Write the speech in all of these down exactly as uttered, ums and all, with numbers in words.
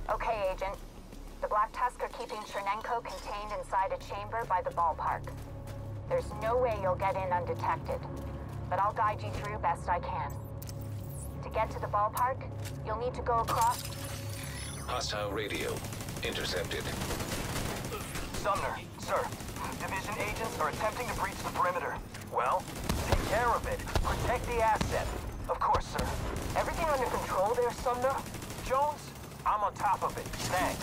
Okay, Agent. The Black Tusk are keeping Chernenko contained inside a chamber by the ballpark. There's no way you'll get in undetected, but I'll guide you through best I can. To get to the ballpark, you'll need to go across... Hostile radio intercepted. Sumner, sir. Division agents are attempting to breach the perimeter. Well, take care of it. Protect the asset. Of course, sir. Everything under control there, Sumner? Jones, I'm on top of it. Thanks.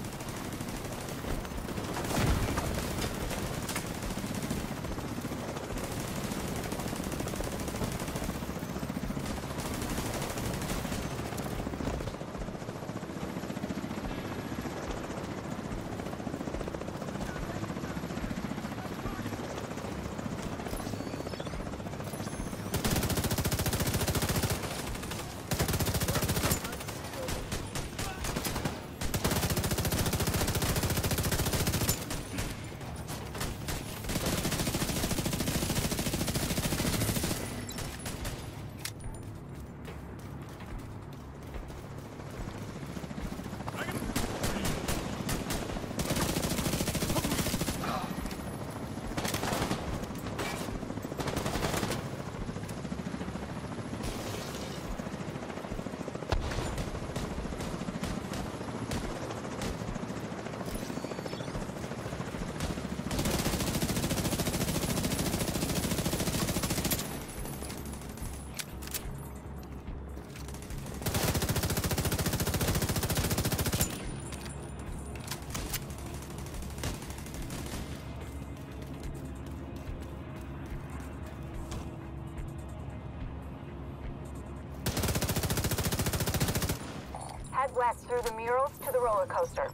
Head west through the murals to the roller coaster.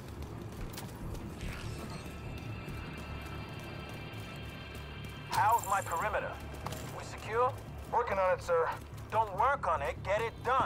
How's my perimeter? We secure? Working on it, sir. Don't work on it, get it done.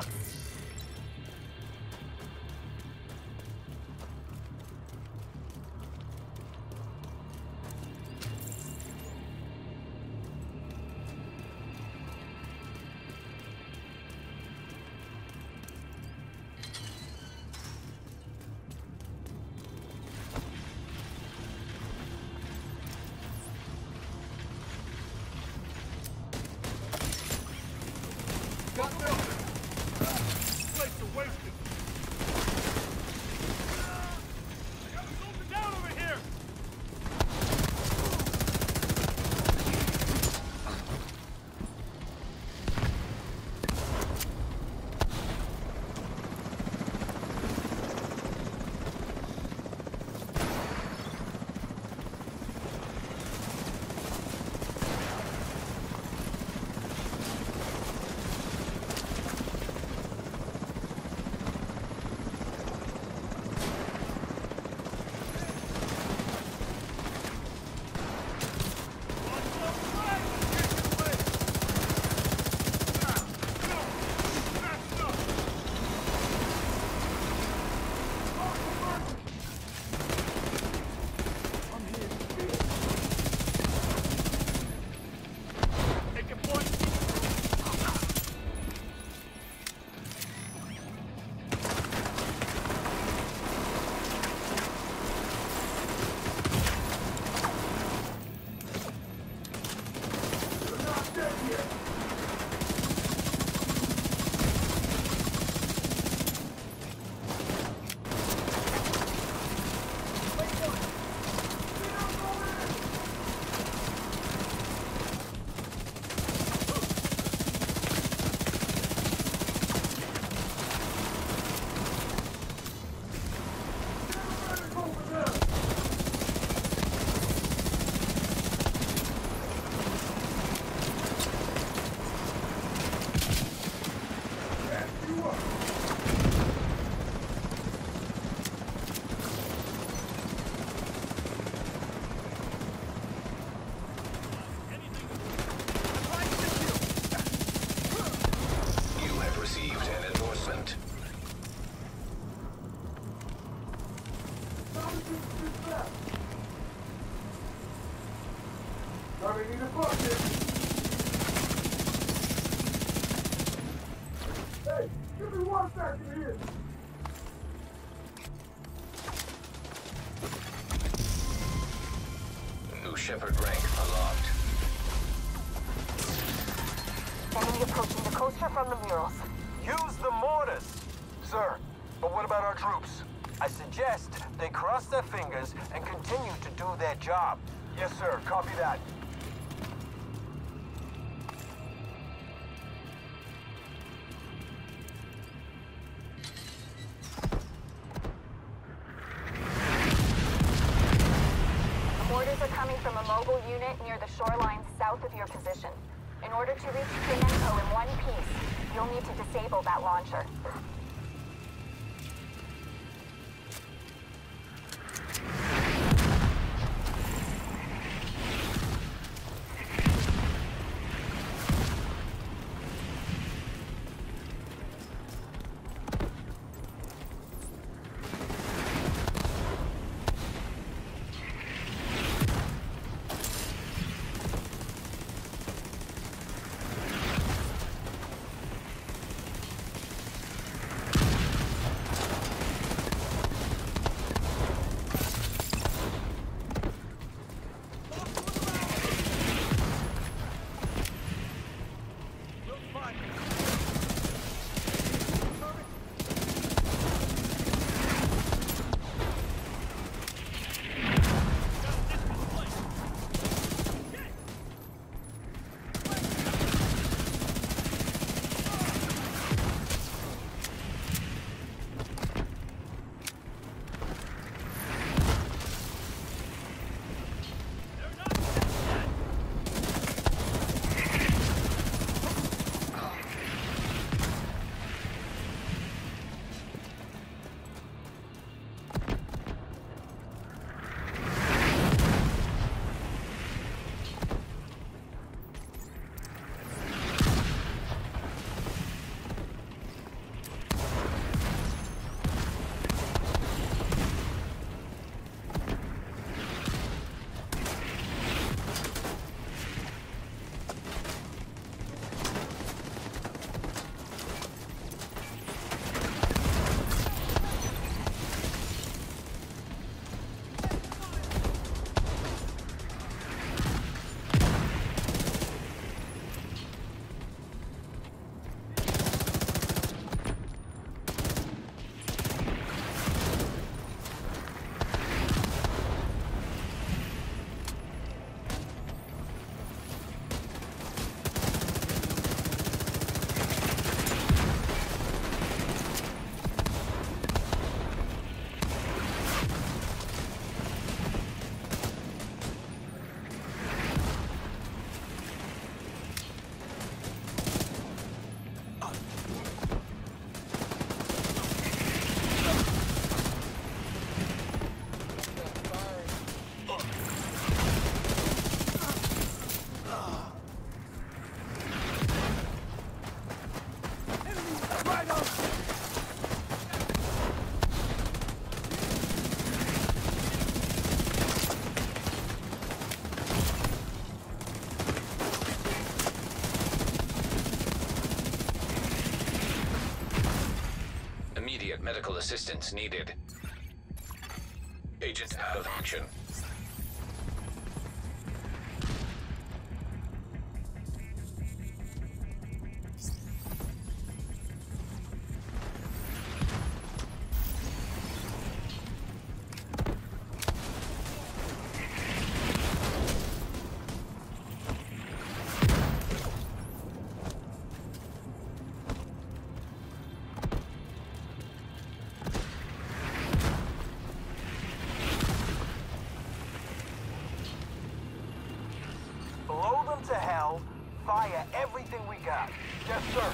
Hey, give me one second here. Shepard rank unlocked. Enemy approaching the coaster from the murals. Use the mortars! Sir, but what about our troops? I suggest they cross their fingers and continue to do their job. Yes, sir. Copy that. The mortars are coming from a mobile unit near the shoreline south of your position. In order to reach Trinenko in one piece, you'll need to disable that launcher. Medical assistance needed. Agent out of action. Blow them to hell, fire everything we got. Yes, sir.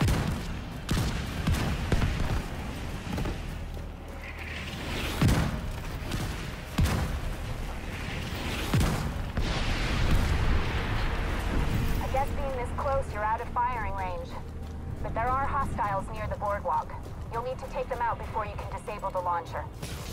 I guess being this close, you're out of firing range. But there are hostiles near the boardwalk. You'll need to take them out before you can disable the launcher.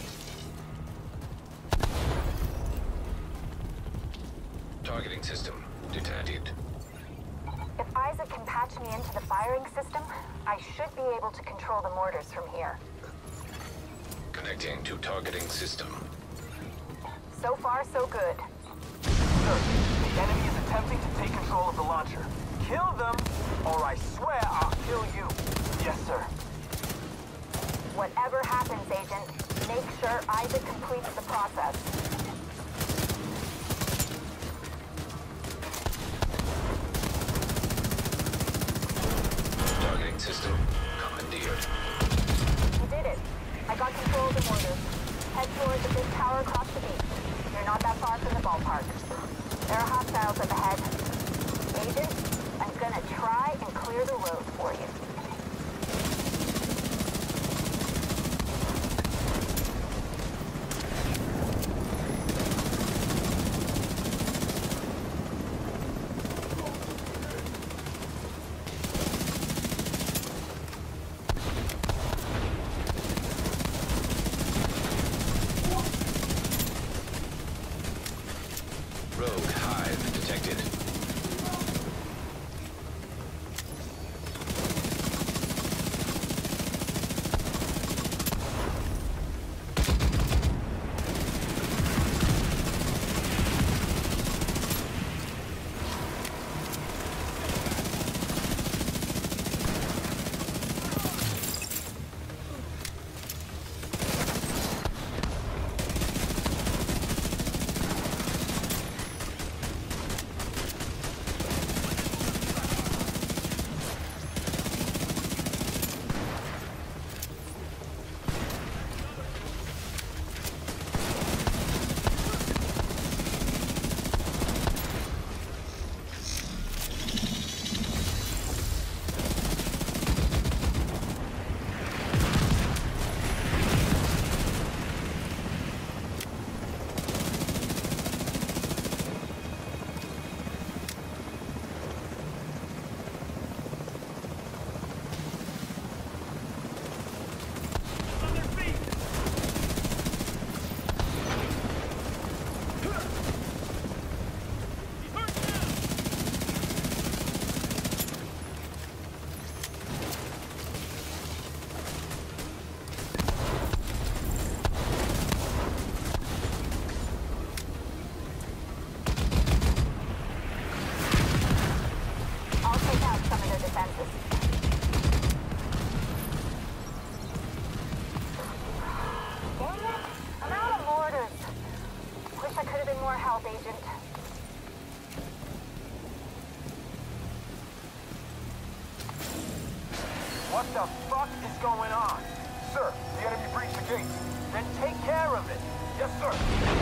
Targeting system detected. If Isaac can patch me into the firing system, I should be able to control the mortars from here. Connecting to targeting system. So far, so good. sir. The enemy is attempting to take control of the launcher. Kill them, or I swear I'll kill you. Yes, sir. Whatever happens, Agent, make sure Isaac completes the process. Targeting system commandeered. You did it. I got control of the mortars. Head towards the big tower across the beach. You're not that far from the ballpark. There are hostiles up ahead. Agent, I'm gonna try and clear the road for you. Rogue hive detected. What the fuck is going on? Sir, the enemy breached the gates. Then take care of it. Yes, sir.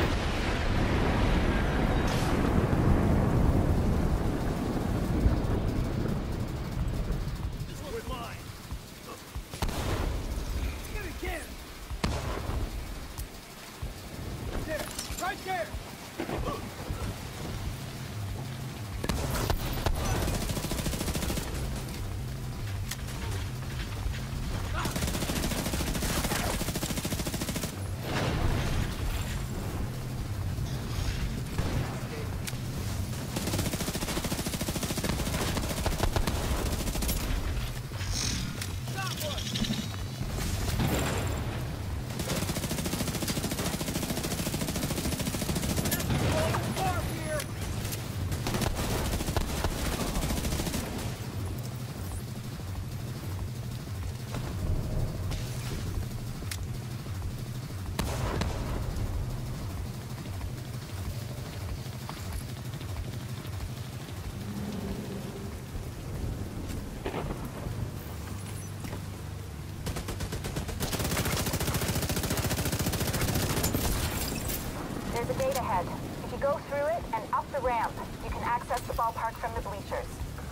There's a gate ahead. If you go through it and up the ramp, you can access the ballpark from the bleachers.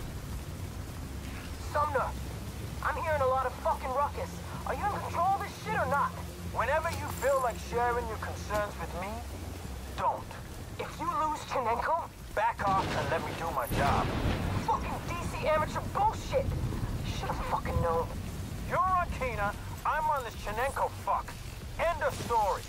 Sumner, I'm hearing a lot of fucking ruckus. Are you in control of this shit or not? Whenever you feel like sharing your concerns with me, don't. If you lose Chinenko, back off and let me do my job. Fucking D C amateur bullshit! Should've fucking known. You're on Kena, I'm on this Chinenko fuck. End of story.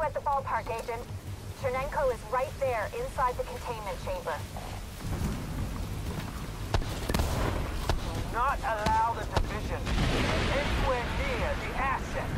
inside the ballpark, Agent. Chernenko is right there, inside the containment chamber. Do not allow the division anywhere near the asset.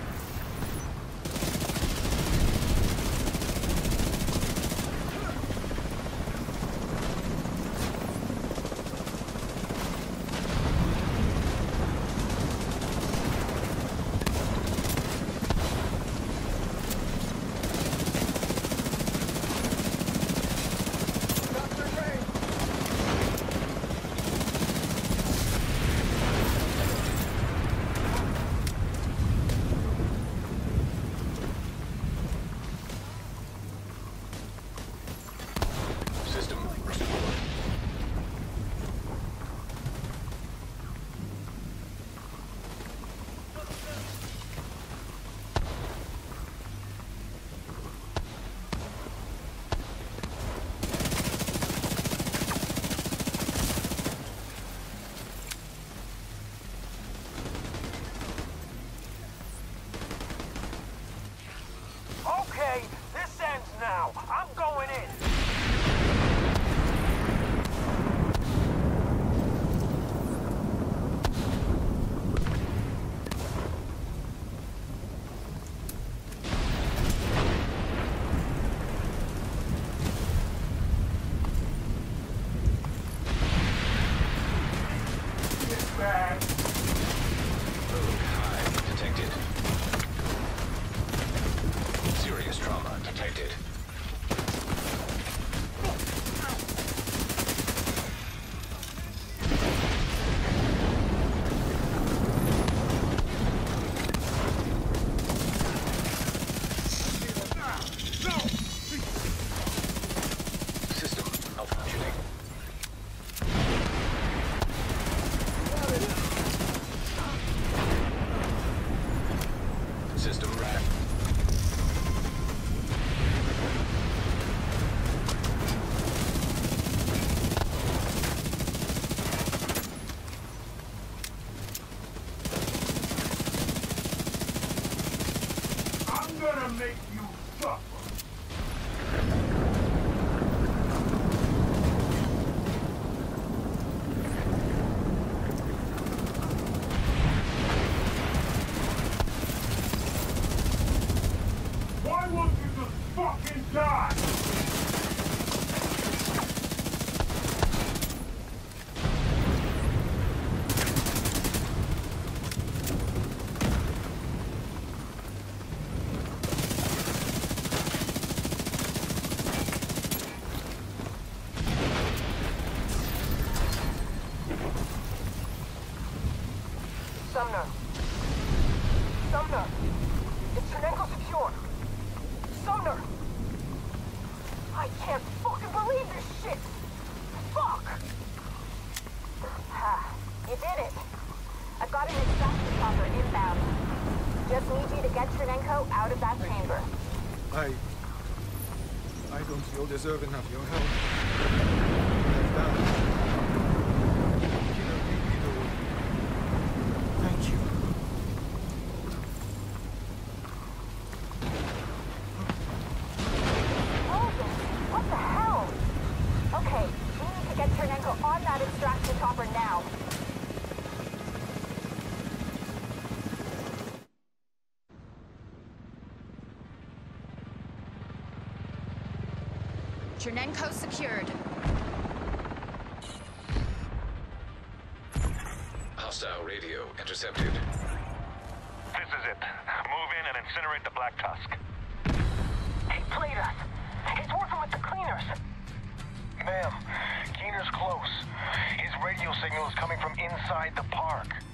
Make you suffer. Why won't you just fucking die? Sumner. Sumner. Is Chernenko secure? Sumner. I can't fucking believe this shit. Fuck. Ha, you did it. I've got an extraction chopper inbound. Just need you to get Chernenko out of that chamber. I... I don't feel deserving of your help. I've done... Thank you. Moses, what the hell? Okay, we need to get Chernenko on that extraction chopper now. Chernenko secured. Hostile radio intercepted. This is it. Move in and incinerate the Black Tusk. He played us. He's working with the cleaners. Ma'am, Keener's close. His radio signal is coming from inside the park.